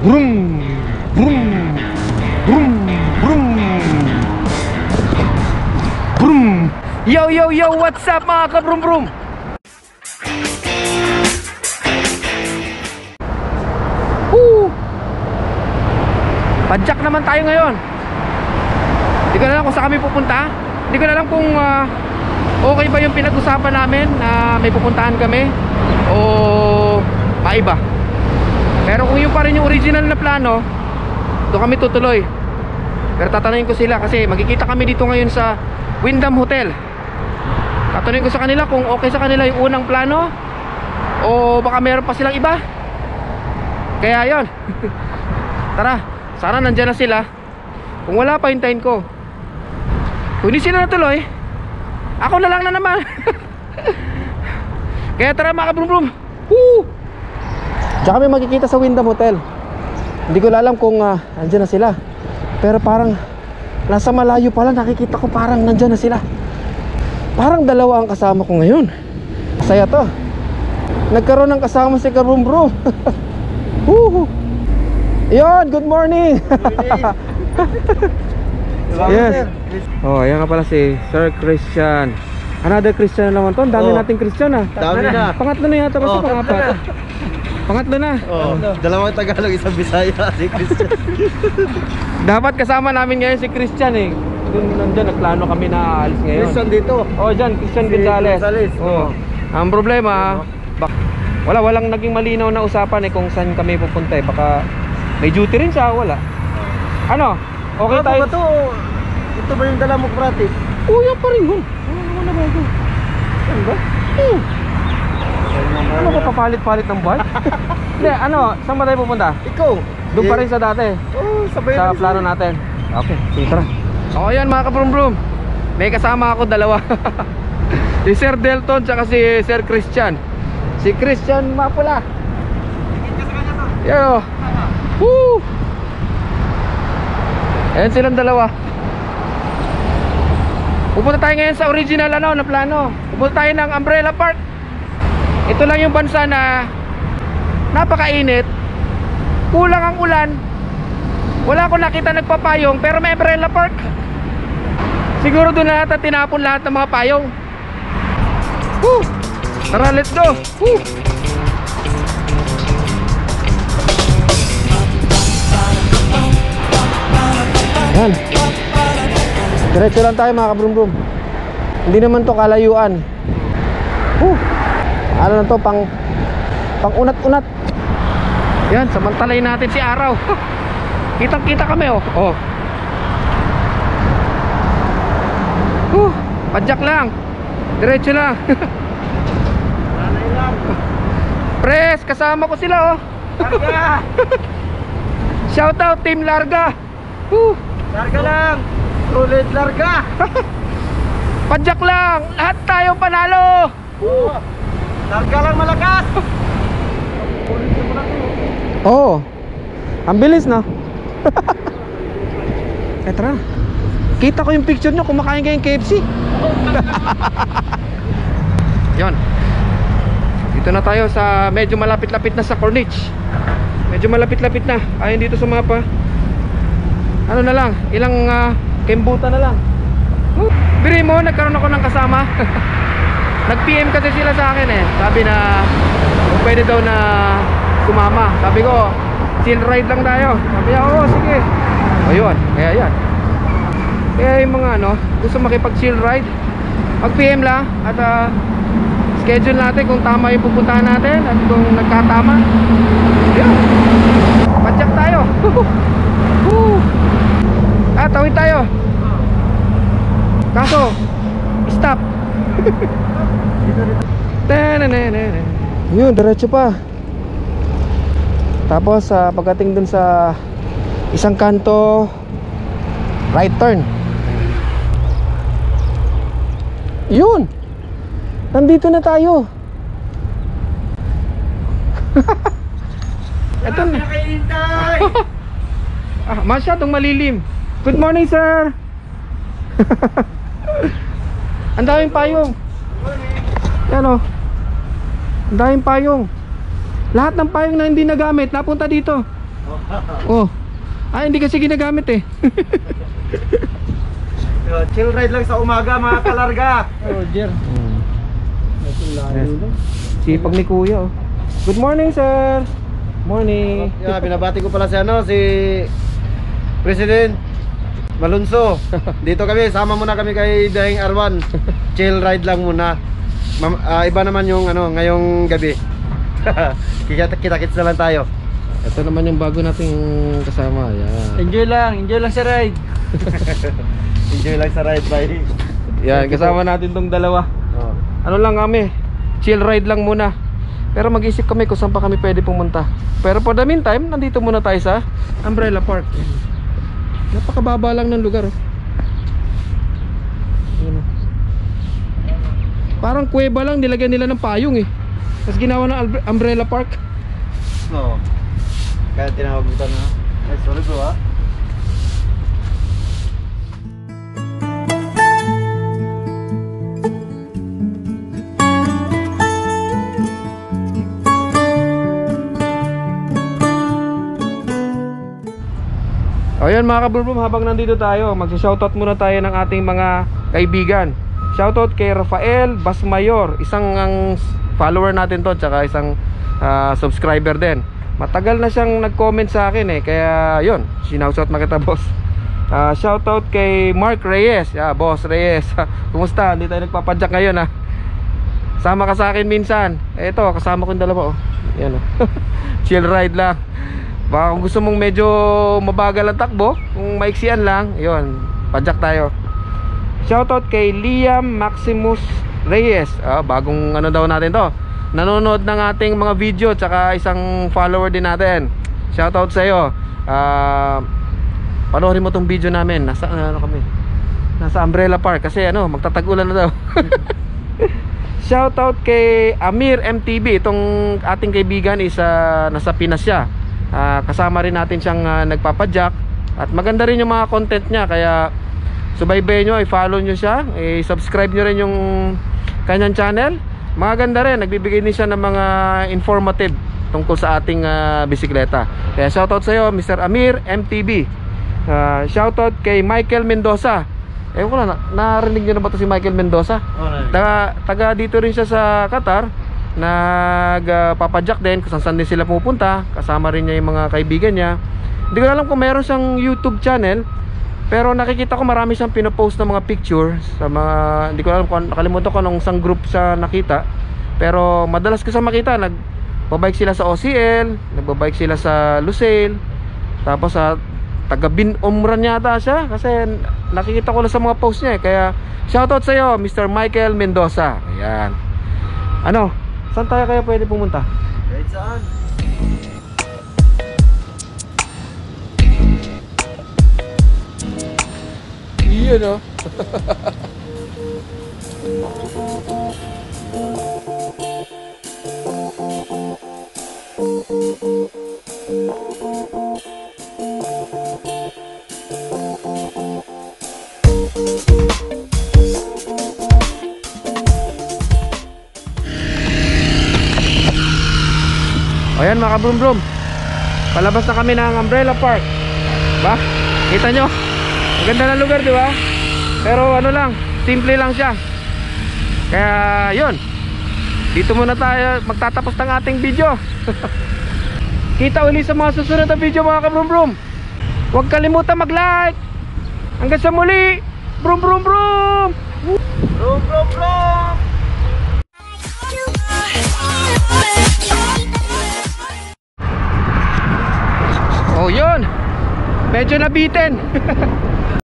Brum, brum, brum, brum, brum. Yo, yo, yo, what's up mga kabrum brum? Padjak naman tayo ngayon. Hindi ko na alam kung saan kami pupunta. Hindi ko na alam kung okay ba yung pinag-usapan namin na may pupuntahan kami o maiba. Pero kung yung pa rin yung original na plano, doon kami tutuloy. Pero tatanungin ko sila kasi magkikita kami dito ngayon sa Wyndham Hotel. Tatanungin ko sa kanila kung okay sa kanila yung unang plano o baka meron pa silang iba. Kaya yon. Tara, sana nandyan na sila. Kung wala pa, hintayin ko. Kung hindi sila natuloy, ako na lang na naman. Kaya tara mga kabrum brum. Diyan kami magkikita sa Wyndham Hotel. Hindi ko alam kung nandyan na sila. Pero parang nasa malayo pala, nakikita ko parang nandyan na sila. Parang dalawa ang kasama ko ngayon. Masaya to. Nagkaroon ng kasama si kabrum brum. Yon, good morning. Yes. Oh, ayan nga pala si Sir Christian. Another Christian naman to. Dami nating Christian Dami na. Pangatlo na yata kasi pangapat. Pangatlo na. Dalawang Tagalog, isang Bisaya si Christian. Dapat kasama namin ngayon si Christian eh. Doon nandyan, nagplano kami na alis ngayon. Christian dito. Oh, dyan, Christian Gonzales. Oh. Ang problema, walang naging malinaw na usapan eh kung saan kami pupunta eh. Baka may duty rin siya, wala. Ano? Okay tayo? Ito, ito ba yung dala mo, brate? Oh, yan pa rin yun. Ano na ba ito? Yan ba? Ano ba papalit-palit ng buhay? Hindi, ano? Saan ba tayo pupunta? Ikaw. Doon pa rin sa dati. Sabay Sa plano natin. Okay, sige tara. O yan mga kabrum-brum, may kasama ako dalawa. Si Sir Delton tsaka si Sir Christian. Si Christian mapula. Yan o. Woo! Ayan silang dalawa. Pupunta tayo ngayon sa original na plano. Pupunta tayo ng Umbrella Park. Ito lang yung bansa na napakainit. Kulang ang ulan. Wala akong nakita nagpapayong, pero may Umbrella Park. Siguro doon na natin tinapon lahat ng mga payong. Woo! Tara, let's go. Woo! Yan. Diretso lang tayo mga kabrum-brum. Hindi naman to kalayuan. Ano na to, pang unat-unat. Yan, samantalayin natin si araw. Kitang-kita kami oh. Padjak lang. Diretso lang. Pres, kasama ko sila oh. Larga! Shout out Team Larga. Larga lang! Roulette larga! Padjak lang. Lahat tayo panalo. Larga lang malakas! Oh. Ang bilis no. Tara. Kita ko yung picture nyo, kumakain kayong KFC. Yon. Dito na tayo sa medyo malapit-lapit na sa Corniche. Medyo malapit-lapit na. Ayon dito sa mapa. Ano na lang, ilang kembuta na lang. Biri mo, nagkaroon ako ng kasama. Nag-PM kasi sila sa akin eh. Sabi na kung pwede daw na sumama. Sabi ko, chill ride lang tayo. Sabi niya, oo, sige. O yun, kaya yan. Kaya yung mga gusto makipag-chill ride, mag-PM lang at schedule natin kung tama yung pupuntahan natin at kung nagkatama. Yun. Padjak tayo. Tawid tayo. Kaso stop. Yun, diretso pa. Tapos pagdating dun sa isang kanto, right turn. Yun. Nandito na tayo. Ito na. Masyadong malilim. Good morning, sir. Ang daming payong. Yan o. Ang daming payong. Lahat ng payong na hindi nagamit napunta dito. Oh. Hindi kasi ginagamit eh. Chill ride lang sa umaga mga kalarga. Roger. Yes. Sipag ni Kuya oh. Good morning, sir. Morning. Yeah, binabati ko pala si President Malunso. Dito kami, sama muna kami kay Daing Arwan. Chill ride lang muna. Iba naman yung ngayong gabi. Kita-kits na lang tayo. Ito naman yung bago nating kasama. Yan. Enjoy lang sa ride. Enjoy lang sa ride, bye. Yan, kasama natin tong dalawa. Oh. Ano lang kami, chill ride lang muna. Pero mag-isip kami kung saan pa kami pwede pumunta. Pero for the meantime, nandito muna tayo sa Umbrella Park. Napakababa lang ng lugar oh. Ayan, oh. Parang kuweba lang, nilagyan nila ng payong eh. Tapos ginawa ng Umbrella Park. No. Kaya tinawag mo na. Ay, sorry bro ha. Ayan mga kabulbum, habang nandito tayo, magsa-shoutout muna tayo ng ating mga kaibigan. Shoutout kay Rafael Basmayor, isang follower natin to, tsaka isang subscriber din. Matagal na siyang nag-comment sa akin eh, kaya yun, sinoutout na kita boss. Shoutout kay Mark Reyes, boss Reyes. Kumusta? Hindi tayo nagpapadyak ngayon ha. Sama ka sa akin minsan. Eto, kasama ko yung dalawa oh. Yan oh. Chill ride lang. Baka kung gusto mong medyo mabagal ang takbo, kung maiksian lang, yun, padyak tayo. Shoutout kay Liam Maximus Reyes. Bagong daw natin to. Nanonood ng ating mga video, tsaka isang follower din natin. Shoutout sa iyo. Panoorin mo tong video namin. Nasa kami? Nasa Umbrella Park kasi magtatag-ulan na daw. Shoutout kay Amir MTB. Itong ating kaibigan is nasa Pinas siya. Kasama rin natin siyang nagpapadyak. At maganda rin yung mga content niya. Kaya subaybayan nyo, i-follow nyo siya, i-subscribe nyo rin yung kanyang channel. Maganda rin, nagbibigay din siya ng mga informative tungkol sa ating bisikleta. Kaya shoutout sa iyo Mr. Amir MTB. Shoutout kay Michael Mendoza. Ewan ko na, narinig nyo na ba ito si Michael Mendoza? Taga dito rin siya sa Qatar. Nagpapadyak din kung saan din sila pupunta. Kasama rin niya yung mga kaibigan niya. Hindi ko alam kung meron siyang YouTube channel, pero nakikita ko marami siyang pinopost ng mga picture sa mga, hindi ko alam kung nakalimutan ko nung isang group sa nakita. Pero madalas ko sa makita, nagbabike sila sa OCL, nagbabike sila sa Lusail, tapos sa taga Bin-Omran yata siya, kasi nakikita ko lang sa mga post niya eh. Kaya shoutout sa iyo Mr. Michael Mendoza. Ayan. Saan tayo kaya pwede pumunta? Kahit saan. Iyon oh. Ayan mga kabrum-brum, palabas na kami ng Umbrella Park. Ba? Kita nyo? Maganda na lugar, di ba? Pero lang, simple lang siya. Kaya yun, dito muna tayo magtatapos ng ating video. Kita uli sa mga susunod na video mga kabrum-brum. Huwag kalimutan mag-like. Hanggang sa muli. Brum brum brum. Brum brum brum. Oh yun, medyo nabitin.